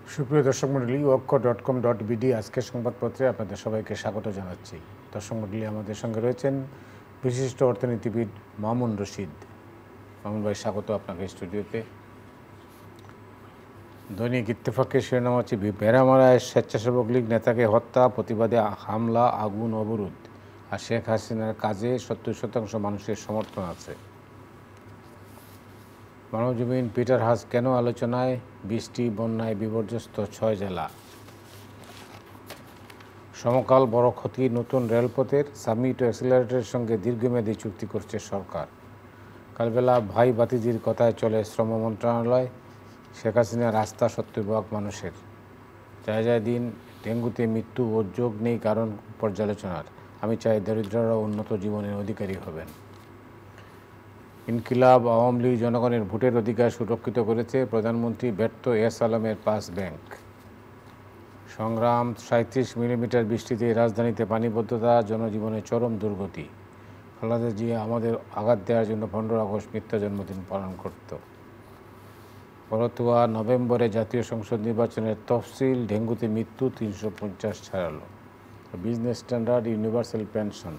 সুপ্রিয় দর্শক মণ্ডলী, অক্ষ.com.bd আজকের সংবাদপত্রে আপনাদের সবাইকে স্বাগত জানাচ্ছি। দর্শক মণ্ডলী, আমাদের সঙ্গে রয়েছেন বিশিষ্ট অর্থনীতিবিদ মামুন রশিদ। মামুন ভাই, স্বাগত আপনাকে স্টুডিওতে। দৈনিক ইত্তেফাকের শিরোনাম হচ্ছে ভেড়ামারায় স্বেচ্ছাসেবক লীগ নেতাকে হত্যা, প্রতিবাদে হামলা, আগুন, অবরোধ। আর শেখ হাসিনার কাজে 70% মানুষের সমর্থন আছে। মানবজমিন পিটার হাস কেন আলোচনায়, বৃষ্টি বন্যায় বিপর্যস্ত 6 জেলা। সমকাল বড় ক্ষতি নতুন রেলপথের, সামিট ও অ্যাক্সিলারেটরের সঙ্গে দীর্ঘমেয়াদী চুক্তি করছে সরকার। কালবেলা ভাই বাতিজির কথায় চলে শ্রম মন্ত্রণালয়। শেখ হাসিনার রাস্তা 70% মানুষের। জায়জায় দিন, ডেঙ্গুতে মৃত্যু ও যোগ নেই কারণ পর্যালোচনার। আমি চাই দরিদ্ররা উন্নত জীবনের অধিকারী হবেন। ইনকিলাব আওয়ামী লীগ জনগণের ভোটের অধিকার সুরক্ষিত করেছে, প্রধানমন্ত্রী ব্যর্থ এস আলমের 5 ব্যাংক। সংগ্রাম, 37 মিলিমিটার বৃষ্টিতে রাজধানীতে পানিবদ্ধতা, জনজীবনে চরম দুর্গতি। খালেদা জিয়া আমাদের আঘাত দেওয়ার জন্য 15 আগস্ট মিথ্যা জন্মদিন পালন করত। পরতুয়া নভেম্বরে জাতীয় সংসদ নির্বাচনের তফসিল, ডেঙ্গুতে মৃত্যু 350 ছাড়ালো। Business Standard universal pension.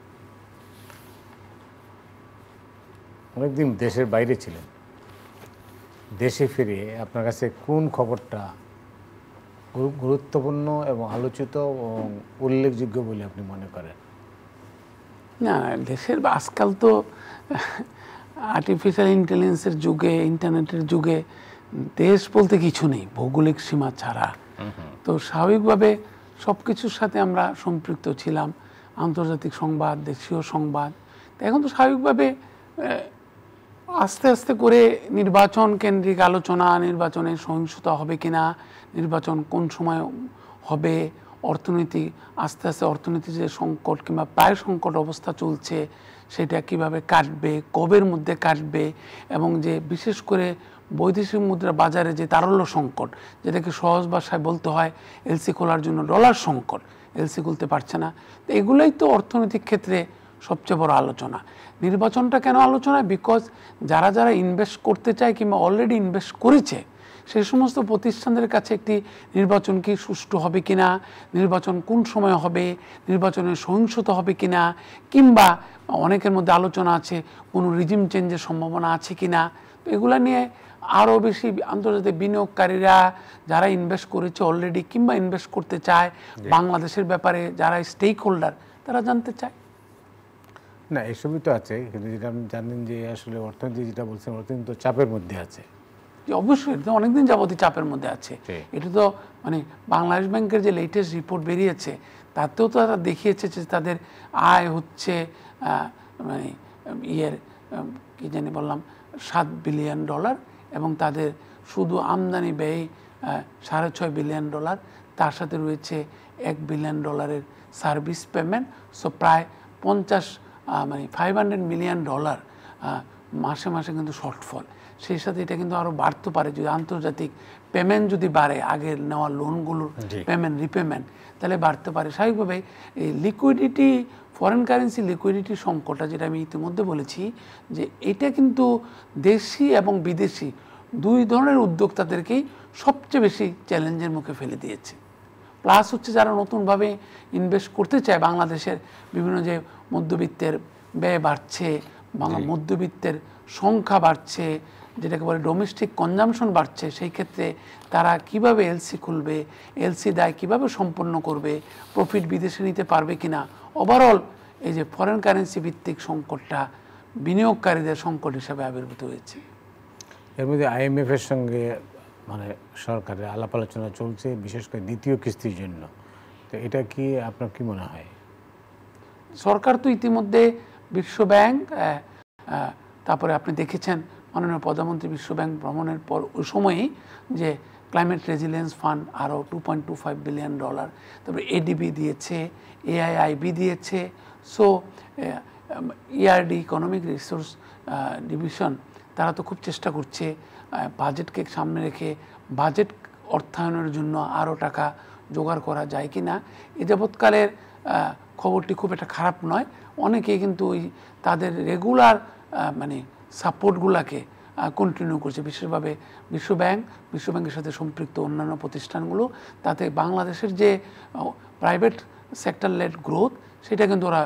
অনেকদিন দেশের বাইরে ছিলেন, দেশে ফিরে আপনার কাছে কোন খবরটা গুরুত্বপূর্ণ এবং আলোচিত এবং উল্লেখযোগ্য বলে আপনি মনে করেন? না, দেশের আজকাল তো আর্টিফিশিয়াল ইন্টেলিজেন্সের যুগে, ইন্টারনেটের যুগে দেশ বলতে কিছু নেই ভৌগোলিক সীমা ছাড়া। তো স্বাভাবিকভাবে সব কিছুর সাথে আমরা সম্পৃক্ত ছিলাম, আন্তর্জাতিক সংবাদ, দেশীয় সংবাদ। তো এখন তো স্বাভাবিকভাবে আস্তে আস্তে করে নির্বাচন কেন্দ্রিক আলোচনা, নির্বাচনের সহিংসতা হবে কিনা, নির্বাচন কোন সময় হবে, অর্থনীতি আস্তে আস্তে অর্থনীতির যে সংকট কিংবা প্রায় সংকট অবস্থা চলছে সেটা কিভাবে কাটবে, কবের মধ্যে কাটবে, এবং যে বিশেষ করে বৈদেশিক মুদ্রা বাজারে যে তারল্য সংকট, যেটাকে সহজ ভাষায় বলতে হয় এলসি খোলার জন্য ডলার সংকট, এলসি খুলতে পারছে না। তো এগুলোই তো অর্থনৈতিক ক্ষেত্রে সবচেয়ে বড় আলোচনা। নির্বাচনটা কেন আলোচনা? বিকজ যারা যারা ইনভেস্ট করতে চায় কিংবা অলরেডি ইনভেস্ট করেছে সেই সমস্ত প্রতিষ্ঠানদের কাছে একটি নির্বাচন কি সুষ্ঠু হবে কিনা, নির্বাচন কোন সময় হবে, নির্বাচনের সহিংসতা হবে কিনা, কিংবা অনেকের মধ্যে আলোচনা আছে কোনো রিজিম চেঞ্জের সম্ভাবনা আছে কিনা। তো এগুলো নিয়ে আরও বেশি আন্তর্জাতিক বিনিয়োগকারীরা যারা ইনভেস্ট করেছে অলরেডি কিংবা ইনভেস্ট করতে চায়, বাংলাদেশের ব্যাপারে যারা স্টেক হোল্ডার তারা জানতে চায়। না, এসবই তো আছে, কিন্তু যেটা আপনি জানেন যে আসলে অর্থনীতি যেটা বলছেন, অর্থনীতি তো চাপের মধ্যে আছে। অবশ্যই এটা অনেকদিন যাবতীয় চাপের মধ্যে আছে। এটা তো মানে বাংলাদেশ ব্যাংকের যে লেটেস্ট রিপোর্ট বেরিয়েছে তাতেও তো তারা দেখিয়েছে যে তাদের আয় হচ্ছে মানে কি জানি বললাম $7 বিলিয়ন, এবং তাদের শুধু আমদানি ব্যয় $6.5 বিলিয়ন, তার সাথে রয়েছে $1 বিলিয়ন সার্ভিস পেমেন্ট। সো প্রায় 500 মিলিয়ন ডলার মাসে মাসে কিন্তু শর্টফল। সেই সাথে এটা কিন্তু আরও বাড়তে পারে যদি আন্তর্জাতিক পেমেন্ট যদি বাড়ে, আগের নেওয়া লোনগুলোর পেমেন্ট রিপেমেন্ট, তাহলে বাড়তে পারে। স্বাভাবিকভাবে এই লিকুইডিটি, ফরেন কারেন্সি লিকুইডিটি সংকটটা যেটা আমি ইতিমধ্যে বলেছি যে এটা কিন্তু দেশি এবং বিদেশি দুই ধরনের উদ্যোক্তাদেরকেই সবচেয়ে বেশি চ্যালেঞ্জের মুখে ফেলে দিয়েছে। প্লাস হচ্ছে যারা নতুনভাবে ইনভেস্ট করতে চায়, বাংলাদেশের বিভিন্ন যে মধ্যবিত্তের ব্যয় বাড়ছে, বাংলা মধ্যবিত্তের সংখ্যা বাড়ছে, যেটাকে বলে ডোমেস্টিক কনজামশন বাড়ছে, সেই ক্ষেত্রে তারা কিভাবে এলসি খুলবে, এলসি দায় কিভাবে সম্পন্ন করবে, প্রফিট বিদেশে নিতে পারবে কিনা, ওভারঅল এই যে ফরেন কারেন্সি ভিত্তিক সংকটটা বিনিয়োগকারীদের সংকট হিসাবে আবির্ভূত হয়েছে। এর মধ্যে IMF-এর সঙ্গে মানে সরকারের আলাপ আলোচনা চলছে, বিশেষ করে দ্বিতীয় কিস্তির জন্য। তো এটা কি আপনার কি মনে হয়? সরকার তো ইতিমধ্যে বিশ্বব্যাংক, তারপরে আপনি দেখেছেন মাননীয় প্রধানমন্ত্রী বিশ্বব্যাংক ভ্রমণের পর ওই সময়ই যে ক্লাইমেট রেজিলিয়েন্স ফান্ড আরও $2.25 বিলিয়ন, তারপরে ADB দিয়েছে, AIIB দিয়েছে। So ERD economic resource division তারা তো খুব চেষ্টা করছে বাজেটকে সামনে রেখে বাজেট অর্থায়নের জন্য আরও টাকা জোগাড় করা যায় কি না। এ যাবৎকালের খবরটি খুব একটা খারাপ নয়। অনেকেই কিন্তু ওই তাদের রেগুলার মানে সাপোর্টগুলোকে কন্টিনিউ করছে, বিশেষভাবে বিশ্বব্যাংকের সাথে সম্পৃক্ত অন্যান্য প্রতিষ্ঠানগুলো। তাতে বাংলাদেশের যে প্রাইভেট সেক্টর লেড গ্রোথ, সেটা কিন্তু ওরা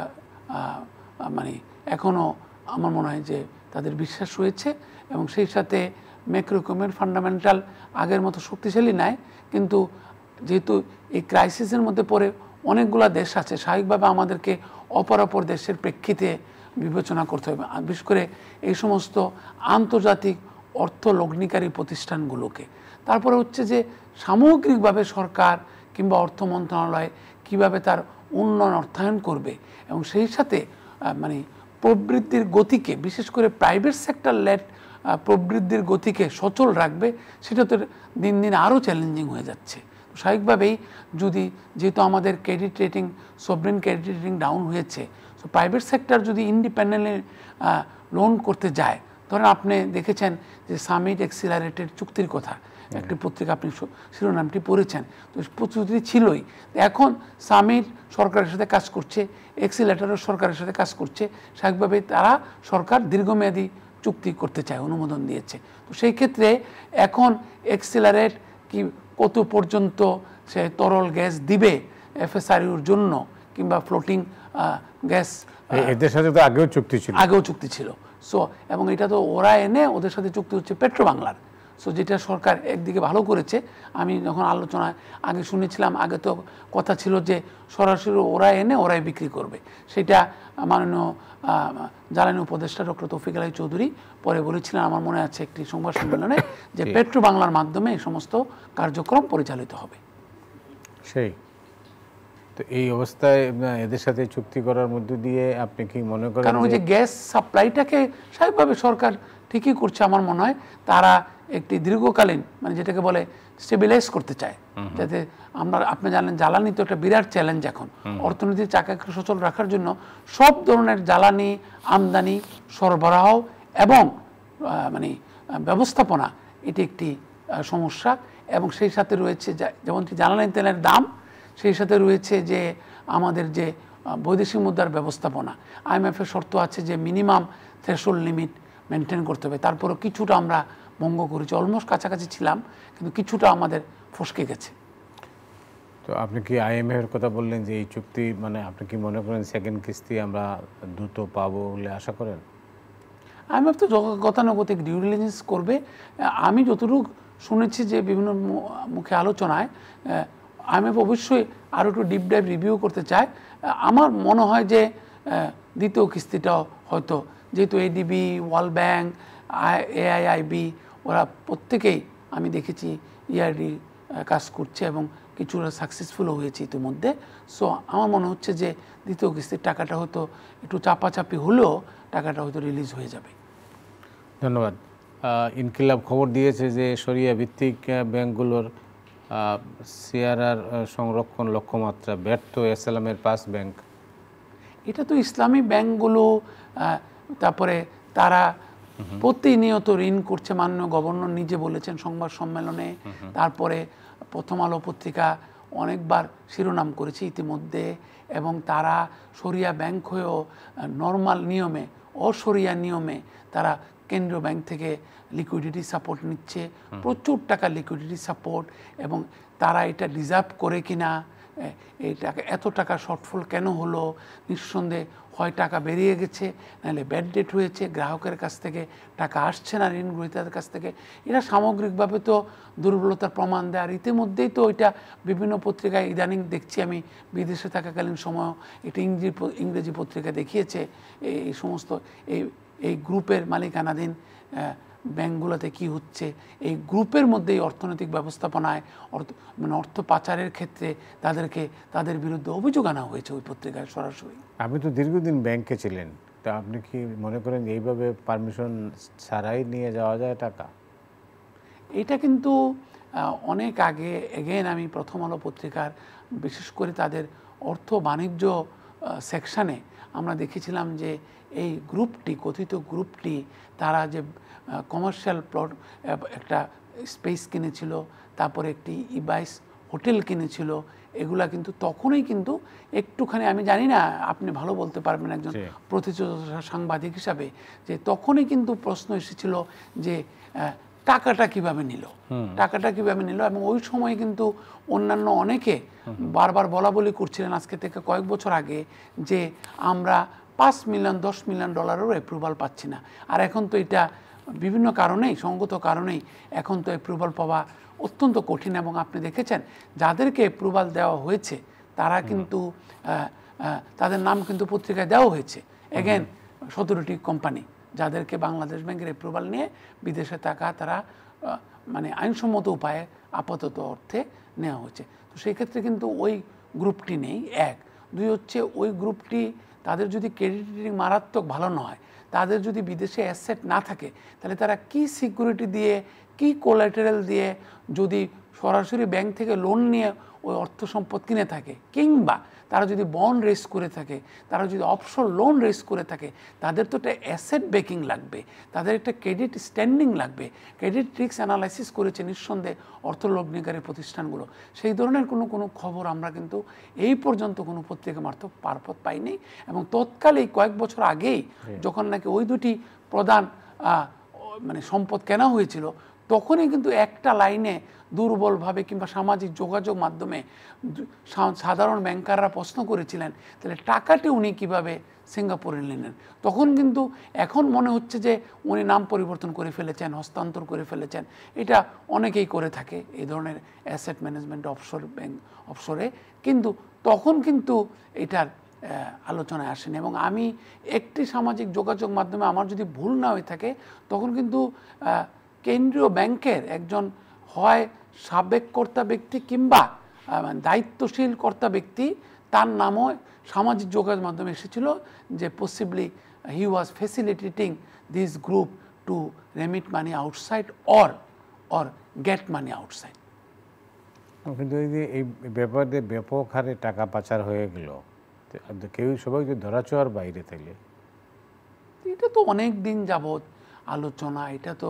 মানে এখনও আমার মনে হয় যে তাদের বিশ্বাস রয়েছে। এবং সেই সাথে ম্যাক্রোইকোনমিক ফান্ডামেন্টাল আগের মতো শক্তিশালী নাই, কিন্তু যেহেতু এই ক্রাইসিসের মধ্যে পড়ে অনেকগুলো দেশ আছে, স্বাভাবিকভাবে আমাদেরকে অপরাপর দেশের প্রেক্ষিতে বিবেচনা করতে হবে, বিশেষ করে এই সমস্ত আন্তর্জাতিক অর্থ লগ্নিকারী প্রতিষ্ঠানগুলোকে। তারপরে হচ্ছে যে সামগ্রিকভাবে সরকার কিংবা অর্থ মন্ত্রণালয় কীভাবে তার উন্নয়ন অর্থায়ন করবে এবং সেই সাথে মানে প্রবৃদ্ধির গতিকে, বিশেষ করে প্রাইভেট সেক্টর লেড প্রবৃদ্ধির গতিকে সচল রাখবে, সেটা তো দিন দিন আরও চ্যালেঞ্জিং হয়ে যাচ্ছে। স্বাভাবিকভাবেই যেহেতু আমাদের credit rating, sovereign credit rating down হয়েছে, সো প্রাইভেট সেক্টর যদি ইন্ডিপেন্ডেন্টলি লোন করতে যায়, ধরেন আপনি দেখেছেন যে সামিট এক্সিলারেটেড চুক্তির কথা একটি পত্রিকা, আপনি শিরোনামটি পড়েছেন, তো প্রস্তুতি ছিলই। এখন সামিট সরকারের সাথে কাজ করছে, এক্সিলারেটরও সরকারের সাথে কাজ করছে, স্বাভাবিকভাবে সরকার দীর্ঘমেয়াদী চুক্তি করতে চায়, অনুমোদন দিয়েছে। তো সেই ক্ষেত্রে এখন এক্সিলারেট কি কত পর্যন্ত সে তরল গ্যাস দিবে এফএসআরইউর জন্য, কিংবা ফ্লোটিং গ্যাস, এদের সাথে তো আগেও চুক্তি ছিল। সো এবং এটা তো ওরা এনে, ওদের সাথে চুক্তি হচ্ছে পেট্রো বাংলার। সো যেটা সরকার একদিকে ভালো করেছে, আমি যখন আলোচনায় আগে শুনেছিলাম, আগে তো কথা ছিল যে সরাসরি ওরা এনে ওরাই বিক্রি করবে, সেটা মাননীয় জ্বালানি উপদেষ্টা ডক্টর তৌফিক আলী চৌধুরী পরে বলেছিলেন, আমার মনে আছে একটি সংবাদ সম্মেলনে, যে পেট্রো বাংলার মাধ্যমে এই সমস্ত কার্যক্রম পরিচালিত হবে। সেই তো এই অবস্থায় এদের সাথে চুক্তি করার মধ্য দিয়ে আপনি কি মনে করেন, কারণ ওই যে গ্যাস সাপ্লাইটাকে স্বাভাবিকভাবে সরকার ঠিকই করছে, আমার মনে হয় তারা একটি দীর্ঘকালীন, মানে যেটাকে বলে স্টেবিলাইজ করতে চায়, যাতে আপনি জানেন জ্বালানি তো একটা বিরাট চ্যালেঞ্জ এখন, অর্থনীতির চাকাকে সচল রাখার জন্য সব ধরনের জ্বালানি আমদানি, সরবরাহ এবং মানে ব্যবস্থাপনা, এটি একটি সমস্যা। এবং সেই সাথে রয়েছে যেমন জ্বালানি তেলের দাম, সেই সাথে রয়েছে যে আমাদের যে বৈদেশিক মুদ্রার ব্যবস্থাপনা, আইএমএফের শর্ত আছে যে মিনিমাম থ্রেশহোল্ড লিমিট মেনটেন করতে হবে, তারপরও কিছুটা আমরা ভঙ্গ করেছি, অলমোস্ট কাছাকাছি ছিলাম, কিন্তু কিছুটা আমাদের ফসকে গেছে। তো আপনি কি আইএমএফের কথা বললেন যে এই চুক্তি, মানে আপনি কি মনে করেন সেকেন্ড কিস্তি আমরা দ্রুত পাবো বলে আশা করেন? আইএমএফ তো গতানুগতিক ডিউ ডিলিজেন্স করবে। আমি যতটুকু শুনেছি যে বিভিন্ন মুখে আলোচনায় আইএমএফ অবশ্যই আরও একটু ডিপ ডাইভ রিভিউ করতে চায়। আমার মনে হয় যে দ্বিতীয় কিস্তিটাও হয়তো, যেহেতু এডিবি, ওয়ার্ল্ড ব্যাংক, এআইআইবি, ওরা প্রত্যেকেই আমি দেখেছি ইআরডি কাজ করছে এবং কিছুটা সাকসেসফুলও হয়েছে ইতিমধ্যে। সো আমার মনে হচ্ছে যে দ্বিতীয় কিস্তির টাকাটা হয়তো একটু চাপাচাপি হলেও টাকাটা হয়তো রিলিজ হয়ে যাবে। ধন্যবাদ। ইনকিলাব খবর দিয়েছে যে শরিয়া ভিত্তিক ব্যাংকগুলোর সিআরআর সংরক্ষণ লক্ষ্যমাত্রা ব্যর্থ ইসলামের 5 ব্যাংক। এটা তো ইসলামী ব্যাংকগুলো, তারপরে তারা প্রতিনিয়ত ঋণ করছে, মাননীয় গভর্নর নিজে বলেছেন সংবাদ সম্মেলনে, তারপরে প্রথম আলো পত্রিকা অনেকবার শিরোনাম করেছে ইতিমধ্যে, এবং তারা শরিয়া ব্যাংক হয়েও নর্মাল নিয়মে, অশরিয়া নিয়মে তারা কেন্দ্রীয় ব্যাংক থেকে লিকুইডিটি সাপোর্ট নিচ্ছে, প্রচুর টাকা লিকুইডিটি সাপোর্ট, এবং তারা এটা ডিজার্ভ করে কিনা, এই টাকা এত টাকা শর্টফল কেন হলো, নিঃসন্দেহে হয় টাকা বেরিয়ে গেছে, নাহলে ব্যাড ডেট হয়েছে, গ্রাহকের কাছ থেকে টাকা আসছে না ঋণ গ্রহীতাদের কাছ থেকে, এরা সামগ্রিকভাবে তো দুর্বলতার প্রমাণ দেয়। আর ইতিমধ্যেই তো এটা বিভিন্ন পত্রিকায় ইদানিং দেখছি, আমি বিদেশে থাকাকালীন সময় এটা ইংরেজি পত্রিকা দেখিয়েছে, এই সমস্ত এই গ্রুপের মালিকানাধীন ব্যাংকগুলোতে কি হচ্ছে, এই গ্রুপের মধ্যেই অর্থনৈতিক ব্যবস্থাপনায় মানে অর্থ পাচারের ক্ষেত্রে তাদের বিরুদ্ধে অভিযোগ আনা হয়েছে ওই পত্রিকায় সরাসরি। আপনি তো দীর্ঘদিন ব্যাংকে ছিলেন, তা আপনি কি মনে করেন এইভাবে পারমিশন ছাড়াই নিয়ে যাওয়া যায় টাকা? এটা কিন্তু অনেক আগে, এগেন আমি প্রথম আলো পত্রিকার বিশেষ করে তাদের অর্থ বাণিজ্য সেকশানে আমরা দেখেছিলাম যে এই গ্রুপটি, কথিত গ্রুপটি, তারা যে কমার্শিয়াল প্লট একটা স্পেস কিনেছিল, তারপরে একটি ই-22 হোটেল কিনেছিল, এগুলা কিন্তু তখনই কিন্তু একটুখানি, আমি জানি না আপনি ভালো বলতে পারবেন একজন প্রতিযোগিতা সাংবাদিক হিসাবে, যে তখনই কিন্তু প্রশ্ন এসেছিল যে টাকাটা কিভাবে নিল, টাকাটা কিভাবে নিল। এবং ওই সময় কিন্তু অন্যান্য অনেকে বারবার বলা বলি করছিলেন আজকে থেকে কয়েক বছর আগে যে আমরা 5 মিলিয়ন 10 মিলিয়ন ডলারেরও অ্যাপ্রুভাল পাচ্ছি না। আর এখন তো এটা বিভিন্ন কারণেই, সঙ্গত কারণেই এখন তো অ্যাপ্রুভাল পাওয়া অত্যন্ত কঠিন। এবং আপনি দেখেছেন যাদেরকে অ্যাপ্রুভাল দেওয়া হয়েছে তারা কিন্তু তাদের নাম কিন্তু পত্রিকায় দেওয়া হয়েছে। এগেন 17টি কোম্পানি যাদেরকে বাংলাদেশ ব্যাংকের অ্যাপ্রুভাল নিয়ে বিদেশে থাকা তারা মানে আইনসম্মত উপায়ে আপাতত অর্থে নেওয়া হয়েছে। তো সেই ক্ষেত্রে কিন্তু ওই গ্রুপটি নেই, এক। দুই হচ্ছে ওই গ্রুপটি, তাদের যদি ক্রেডিট রেটিং মারাত্মক ভালো নয়, তাদের যদি বিদেশে অ্যাসেট না থাকে, তাহলে তারা কি সিকিউরিটি দিয়ে, কি কোলাটেরাল দিয়ে যদি সরাসরি ব্যাংক থেকে লোন নিয়ে ওই অর্থ সম্পদ কিনে থাকে, কিংবা তারা যদি বন্ড রেজ করে থাকে, তারা যদি অফশোর লোন রেজ করে থাকে, তাদের তো একটা অ্যাসেট ব্যাকিং লাগবে, তাদের একটা ক্রেডিট স্ট্যান্ডিং লাগবে। ক্রেডিট রিস্ক অ্যানালাইসিস করেছে নিঃসন্দেহে অর্থ লগ্নিকারী প্রতিষ্ঠানগুলো। সেই ধরনের কোনো খবর আমরা কিন্তু এই পর্যন্ত কোনো পত্রিকা মারফত পাইনি। এবং তৎকালে কয়েক বছর আগেই যখন নাকি ওই দুটি প্রধান মানে সম্পদ কেনা হয়েছিল, তখনই কিন্তু একটা লাইনে দুর্বলভাবে কিংবা সামাজিক যোগাযোগ মাধ্যমে সাধারণ ব্যাংকাররা প্রশ্ন করেছিলেন তাহলে টাকাটি উনি কিভাবে সিঙ্গাপুরে নিলেন। তখন কিন্তু এখন মনে হচ্ছে যে উনি নাম পরিবর্তন করে ফেলেছেন, হস্তান্তর করে ফেলেছেন। এটা অনেকেই করে থাকে এই ধরনের অ্যাসেট ম্যানেজমেন্ট অফশোর ব্যাংক অফশোরে, কিন্তু তখন কিন্তু এটার আলোচনায় আসেনি। এবং আমি একটি সামাজিক যোগাযোগ মাধ্যমে, আমার যদি ভুল না হয়ে থাকে, তখন কিন্তু কেন্দ্রীয় ব্যাংকের একজন হয় সাবেক কর্তা ব্যক্তি কিংবা দায়িত্বশীল কর্তা ব্যক্তি, তার নামও সামাজিক যোগাযোগ মাধ্যমে এসেছিল যে possibly he was facilitating this group to remit money outside or get money outside. কিন্তু এই ব্যাপারে ব্যাপক হারে টাকা পাচার হয়ে গেল, কেউ সবাই যদি ধরাছোঁয়ার বাইরে থাকলে, এটা তো অনেক দিন যাবৎ আলোচনা। এটা তো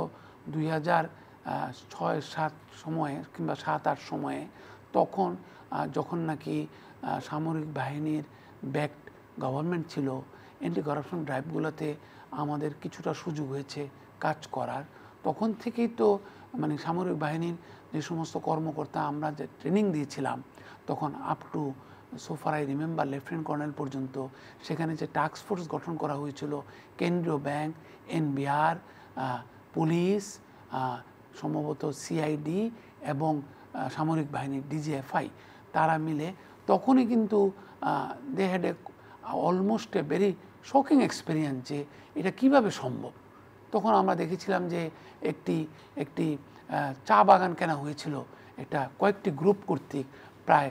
2006-07 সময়ে কিংবা 7-8 সময়ে, তখন যখন নাকি সামরিক বাহিনীর ব্যাকড গভর্নমেন্ট ছিল, অ্যান্টি করাপশন ড্রাইভগুলোতে আমাদের কিছুটা সুযোগ হয়েছে কাজ করার। তখন থেকেই তো মানে সামরিক বাহিনীর যে সমস্ত কর্মকর্তা আমরা যে ট্রেনিং দিয়েছিলাম, তখন up to so far I remember lieutenant colonel পর্যন্ত, সেখানে যে টাস্ক ফোর্স গঠন করা হয়েছিল, কেন্দ্রীয় ব্যাংক, এনবিআর, পুলিশ, সম্ভবত সিআইডি এবং সামরিক বাহিনীর ডিজিএফআই, তারা মিলে তখনই কিন্তু they had a almost a very shocking experience যে এটা কিভাবে সম্ভব। তখন আমরা দেখেছিলাম যে একটি চা বাগান কেনা হয়েছিল এটা কয়েকটি গ্রুপ কর্তৃক, প্রায়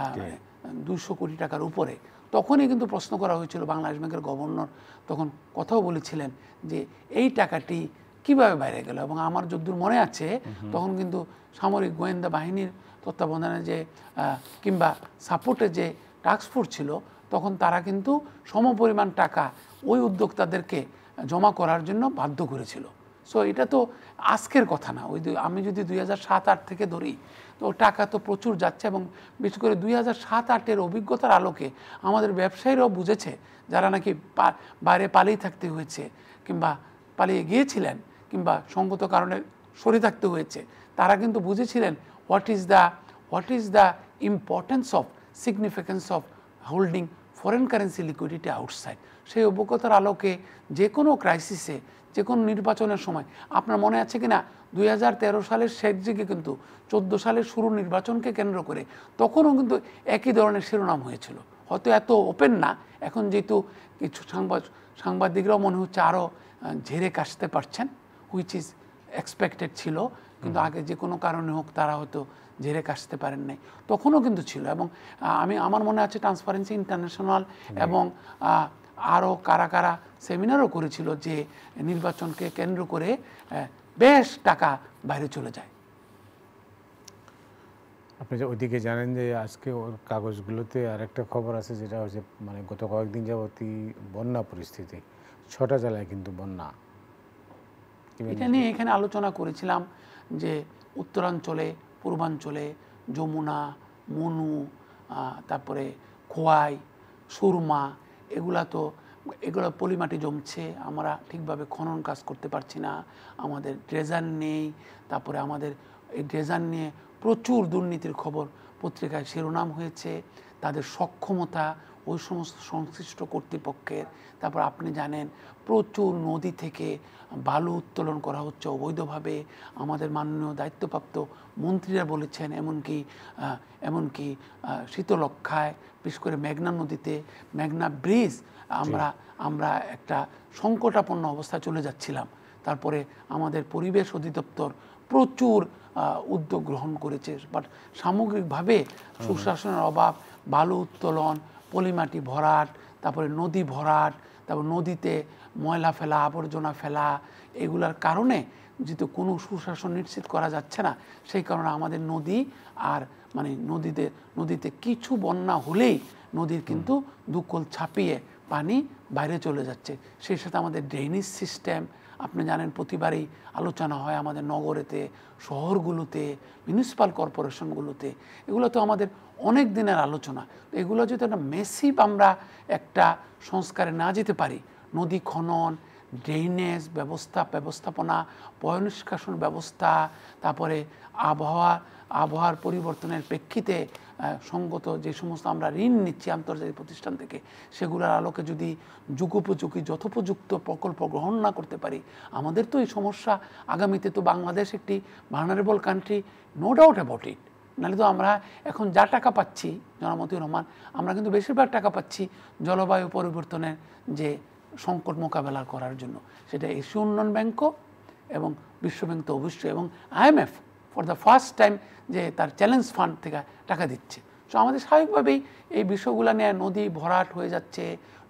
200 কোটি টাকার উপরে। তখনই কিন্তু প্রশ্ন করা হয়েছিল, বাংলাদেশ ব্যাংকের গভর্নর তখন কথাও বলেছিলেন যে এই টাকাটি কিভাবে বাইরে গেল। এবং আমার যদ্দূর মনে আছে, তখন কিন্তু সামরিক গোয়েন্দা বাহিনীর তত্ত্বাবধানে যে কিংবা সাপোর্টে যে টাস্কফোর্স ছিল, তখন তারা কিন্তু সমপরিমাণ টাকা ওই উদ্যোক্তাদেরকে জমা করার জন্য বাধ্য করেছিল। সো এটা তো আজকের কথা না। আমি যদি 2007-08 থেকে ধরি, তো টাকা তো প্রচুর যাচ্ছে। এবং বিশেষ করে 2007-08-এর অভিজ্ঞতার আলোকে আমাদের ব্যবসায়ীরাও বুঝেছে, যারা নাকি বাইরে পালিয়ে থাকতে হয়েছে কিংবা পালিয়ে গিয়েছিলেন কিংবা সঙ্গত কারণে সরে থাকতে হয়েছে, তারা কিন্তু বুঝেছিলেন what is the importance of significance of holding foreign currency liquidity outside. সেই অভিজ্ঞতার আলোকে যে কোনো ক্রাইসিসে, যে কোনো নির্বাচনের সময়, আপনার মনে আছে কি না 2013 সালের শেষ দিকে কিন্তু 14 সালের শুরু নির্বাচনকে কেন্দ্র করে তখনও কিন্তু একই ধরনের শিরোনাম হয়েছিল। হয়তো এত ওপেন না, এখন যেহেতু কিছু সাংবাদিকরাও মনে হচ্ছে আরও ঝেড়ে কাশতে পারছেন, হুইচ ইজ এক্সপেক্টেড ছিল, কিন্তু আগে যে কোনো কারণে হোক তারা হয়তো ঝেড়ে কাশতে পারেন নাই, তখনও কিন্তু ছিল। এবং আমার মনে আছে ট্রান্সপারেন্সি ইন্টারন্যাশনাল এবং আরও কারা কারা সেমিনারও করেছিল যে নির্বাচনকে কেন্দ্র করে বেশ টাকা বাইরে চলে যায়। আপনি যে ওইদিকে জানেন যে আজকে ওর কাগজগুলোতে আরেকটা খবর আছে, যেটা হচ্ছে মানে গত কয়েকদিন যাবতই বন্যা পরিস্থিতি, 6টা জেলায় কিন্তু বন্যা। এটা নিয়ে এখানে আলোচনা করেছিলাম যে উত্তরাঞ্চলে, পূর্বাঞ্চলে, যমুনা, মনু, তারপরে খোয়াই, সুরমা, এগুলো পলিমাটি জমছে, আমরা ঠিকভাবে খনন কাজ করতে পারছি না, আমাদের ড্রেজার নেই। তারপরে আমাদের এই ড্রেজার নিয়ে প্রচুর দুর্নীতির খবর পত্রিকায় শিরোনাম হয়েছে, তাদের সক্ষমতা ওই সমস্ত সংশ্লিষ্ট কর্তৃপক্ষের। তারপর আপনি জানেন প্রচুর নদী থেকে বালু উত্তোলন করা হচ্ছে অবৈধভাবে। আমাদের মাননীয় দায়িত্বপ্রাপ্ত মন্ত্রীরা বলেছেন, এমনকি শীতলক্ষায়, বিশেষ করে মেঘনা নদীতে, মেঘনা ব্রিজ আমরা একটা সংকটাপন্ন অবস্থায় চলে যাচ্ছিলাম। তারপরে আমাদের পরিবেশ অধিদপ্তর প্রচুর উদ্যোগ গ্রহণ করেছে, বাট সামগ্রিকভাবে সুশাসনের অভাব, বালু উত্তোলন, পলিমাটি ভরাট, তারপরে নদী ভরাট, তারপর নদীতে ময়লা ফেলা, আবর্জনা ফেলা, এগুলার কারণে যেহেতু কোনো সুশাসন নিশ্চিত করা যাচ্ছে না, সেই কারণে আমাদের নদী আর মানে নদীতে কিছু বন্যা হলেই নদীর কিন্তু দুকল ছাপিয়ে পানি বাইরে চলে যাচ্ছে। সেই সাথে আমাদের ড্রেনেজ সিস্টেম, আপনি জানেন প্রতিবারই আলোচনা হয় আমাদের নগরেতে, শহরগুলোতে, মিউনিসিপ্যাল কর্পোরেশনগুলোতে, এগুলো তো আমাদের অনেক দিনের আলোচনা। এগুলো যদি একটা মেসিভ আমরা একটা সংস্কারে না যেতে পারি, নদী খনন, ড্রেনেজ ব্যবস্থাপনা, পয়ঃনিষ্কাশন ব্যবস্থা, তারপরে আবহাওয়ার পরিবর্তনের প্রেক্ষিতে সঙ্গত যে সমস্ত আমরা ঋণ নিচ্ছি আন্তর্জাতিক প্রতিষ্ঠান থেকে, সেগুলোর আলোকে যদি যুগোপযোগী যথোপযুক্ত প্রকল্প গ্রহণ না করতে পারি, আমাদের তো এই সমস্যা। আগামীতে তো বাংলাদেশ একটি vulnerable country, no doubt about it. নাহলে তো আমরা এখন যা টাকা পাচ্ছি, জনাব মতিউর রহমান, আমরা কিন্তু বেশিরভাগ টাকা পাচ্ছি জলবায়ু পরিবর্তনের যে সংকট মোকাবেলা করার জন্য, সেটা এশীয় উন্নয়ন ব্যাংকও এবং বিশ্বব্যাংক তো অবশ্যই, এবং IMF for the first time যে তার চ্যালেঞ্জ ফান্ড থেকে টাকা দিচ্ছে। সো আমাদের স্বাভাবিকভাবেই এই বিষয়গুলো নিয়ে নদী ভরাট হয়ে যাচ্ছে,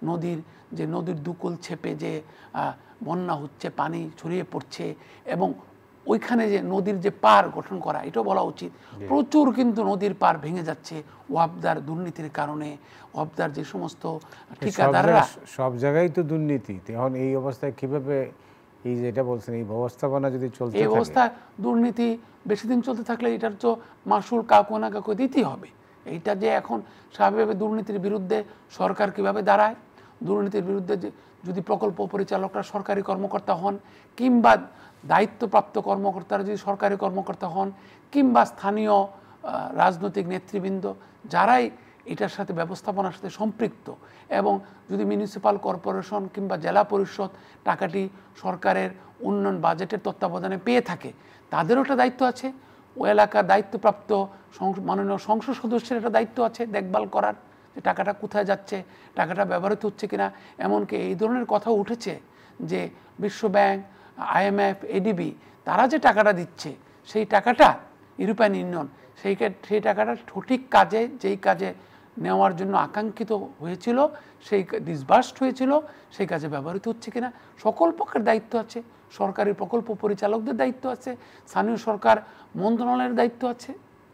নদীর দুকুল ছেপে যে বন্যা হচ্ছে, পানি ছড়িয়ে পড়ছে, এবং ওইখানে যে নদীর যে পার গঠন করা, এটাও বলা উচিত, প্রচুর কিন্তু নদীর পার ভেঙে যাচ্ছে ওয়াপদার দুর্নীতির কারণে। ওয়াপদার যে সমস্ত ঠিকাদাররা, সব জায়গায় তো দুর্নীতি, এখন এই অবস্থায় কিভাবে এই যেটা বলছেন এই ব্যবস্থাপনা যদি চলতে থাকে, এই অবস্থা দুর্নীতি বেশি দিন চলতে থাকলে এটার তো মাসুল কাউকে না কাউকে দিতেই হবে। এইটা যে এখন স্বাভাবিকভাবে দুর্নীতির বিরুদ্ধে সরকার কিভাবে দাঁড়ায়, দুর্নীতির বিরুদ্ধে যদি প্রকল্প পরিচালকরা সরকারি কর্মকর্তা হন, কিংবা দায়িত্বপ্রাপ্ত কর্মকর্তারা যদি সরকারি কর্মকর্তা হন, কিংবা স্থানীয় রাজনৈতিক নেতৃবৃন্দ, যারাই এটার সাথে ব্যবস্থাপনার সাথে সম্পৃক্ত, এবং যদি মিউনিসিপ্যাল কর্পোরেশন কিংবা জেলা পরিষদ টাকাটি সরকারের উন্নয়ন বাজেটের তত্ত্বাবধানে পেয়ে থাকে, তাদেরও একটা দায়িত্ব আছে। ও এলাকার দায়িত্বপ্রাপ্ত মাননীয় সংসদ সদস্যের একটা দায়িত্ব আছে দেখভাল করার, যে টাকাটা কোথায় যাচ্ছে, টাকাটা ব্যবহৃত হচ্ছে কিনা। এমনকি এই ধরনের কথা উঠেছে যে বিশ্বব্যাংক, IMF, ADB তারা যে টাকাটা দিচ্ছে, সেই টাকাটা ইউরোপিয়ান ইউনিয়ন সেই টাকাটা সঠিক কাজে, যেই কাজে নেওয়ার জন্য আকাঙ্ক্ষিত হয়েছিল, সেই ডিসবার্সড হয়েছিল, সেই কাজে ব্যবহৃত হচ্ছে কিনা। সকল পক্ষের দায়িত্ব আছে, সরকারি প্রকল্প পরিচালকদের দায়িত্ব আছে, স্থানীয় সরকার মন্ত্রণালয়ের দায়িত্ব আছে।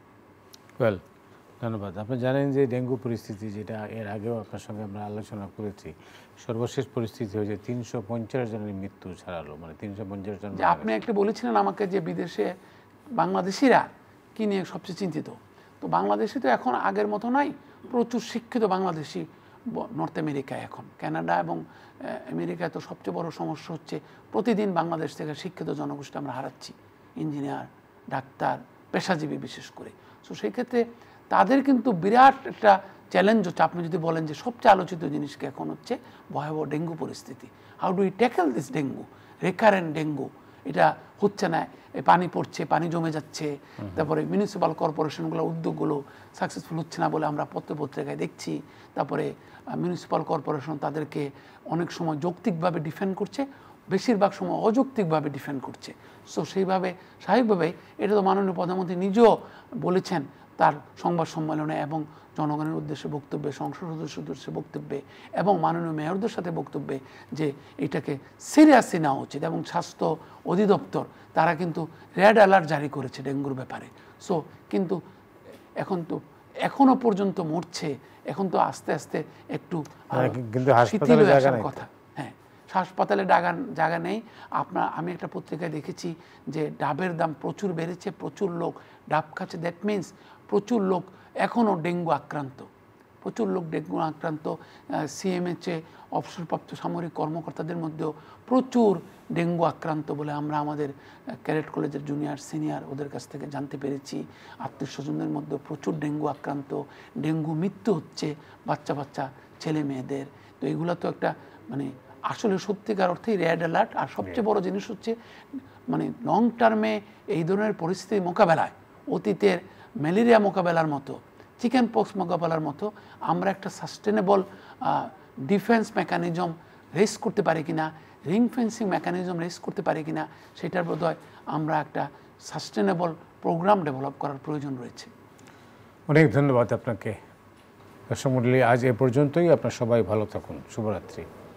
ওয়েল, ধন্যবাদ। আপনি জানেন যে ডেঙ্গু পরিস্থিতি, যেটা এর আগেও আপনার সঙ্গে আমরা আলোচনা করেছি, সর্বশেষ পরিস্থিতি হয়েছে 350 জনের মৃত্যু ছাড়ালো, মানে 350 জন। আপনি একটা বলেছিলেন আমাকে যে বিদেশে বাংলাদেশিরা কি নিয়ে সবচেয়ে চিন্তিত। তো বাংলাদেশি তো এখন আগের মতো নাই, প্রচুর শিক্ষিত বাংলাদেশি নর্থ আমেরিকায়, এখন কানাডা এবং আমেরিকায় তো সবচেয়ে বড় সমস্যা হচ্ছে প্রতিদিন বাংলাদেশ থেকে শিক্ষিত জনগোষ্ঠী আমরা হারাচ্ছি, ইঞ্জিনিয়ার, ডাক্তার, পেশাজীবী বিশেষ করে। সো সেই ক্ষেত্রে তাদের কিন্তু বিরাট একটা চ্যালেঞ্জ হচ্ছে। আপনি যদি বলেন যে সবচেয়ে আলোচিত জিনিসকে এখন হচ্ছে ভয়াবহ ডেঙ্গু পরিস্থিতি, how do we tackle this dengue, recurrent dengue, এটা হচ্ছে না, পানি পড়ছে, পানি জমে যাচ্ছে, তারপরে মিউনিসিপ্যাল কর্পোরেশনগুলো উদ্যোগগুলো সাকসেসফুল হচ্ছে না বলে আমরা পত্রপত্রিকায় দেখছি। তারপরে মিউনিসিপ্যাল কর্পোরেশন তাদেরকে অনেক সময় যৌক্তিকভাবে ডিফেন্ড করছে, বেশিরভাগ সময় অযৌক্তিকভাবে ডিফেন্ড করছে। সো সেইভাবে স্বাভাবিকভাবে এটা তো মাননীয় প্রধানমন্ত্রী নিজেও বলেছেন তার সংবাদ সম্মেলনে এবং জনগণের উদ্দেশ্যে বক্তব্যে, সংসদ সদস্যদের উদ্দেশ্যে বক্তব্যে এবং মাননীয় মেয়রদের সাথে বক্তব্যে, যে এটাকে সিরিয়াসলি নেওয়া উচিত। এবং স্বাস্থ্য অধিদপ্তর তারা কিন্তু রেড অ্যালার্ট জারি করেছে ডেঙ্গুর ব্যাপারে। সো কিন্তু এখনো পর্যন্ত মরছে, এখন তো আস্তে আস্তে একটু শিথিল হয়ে আসার কথা। হ্যাঁ, হাসপাতালে জায়গা নেই। আমি একটা পত্রিকায় দেখেছি যে ডাবের দাম প্রচুর বেড়েছে, প্রচুর লোক ডাব খাচ্ছে। দ্যাট মিনস প্রচুর লোক এখনও ডেঙ্গু আক্রান্ত, প্রচুর লোক ডেঙ্গু আক্রান্ত। সিএমএইচে অবসরপ্রাপ্ত সামরিক কর্মকর্তাদের মধ্যেও প্রচুর ডেঙ্গু আক্রান্ত বলে আমরা আমাদের ক্যাডেট কলেজের জুনিয়র সিনিয়র ওদের কাছ থেকে জানতে পেরেছি। আত্মীয় স্বজনদের মধ্যে প্রচুর ডেঙ্গু আক্রান্ত, ডেঙ্গু মৃত্যু হচ্ছে বাচ্চা বাচ্চা ছেলে মেয়েদের। তো এগুলো তো একটা মানে আসলে সত্যিকার অর্থেই রেড অ্যালার্ট। আর সবচেয়ে বড় জিনিস হচ্ছে মানে লং টার্মে এই ধরনের পরিস্থিতি মোকাবেলায় অতীতের ম্যালেরিয়া মোকাবেলার মতো, চিকেন পক্স মোকাবেলার মতো আমরা একটা সাস্টেনেবল ডিফেন্স মেকানিজম রেস করতে পারি কিনা, রিং ফেন্সিং মেকানিজম রেস করতে পারি কিনা, সেটার বোধহয় আমরা একটা সাস্টেনেবল প্রোগ্রাম ডেভেলপ করার প্রয়োজন রয়েছে। অনেক ধন্যবাদ আপনাকে। দর্শক মণ্ডলী, আজ এ পর্যন্তই। আপনার সবাই ভালো থাকুন। শুভরাত্রি।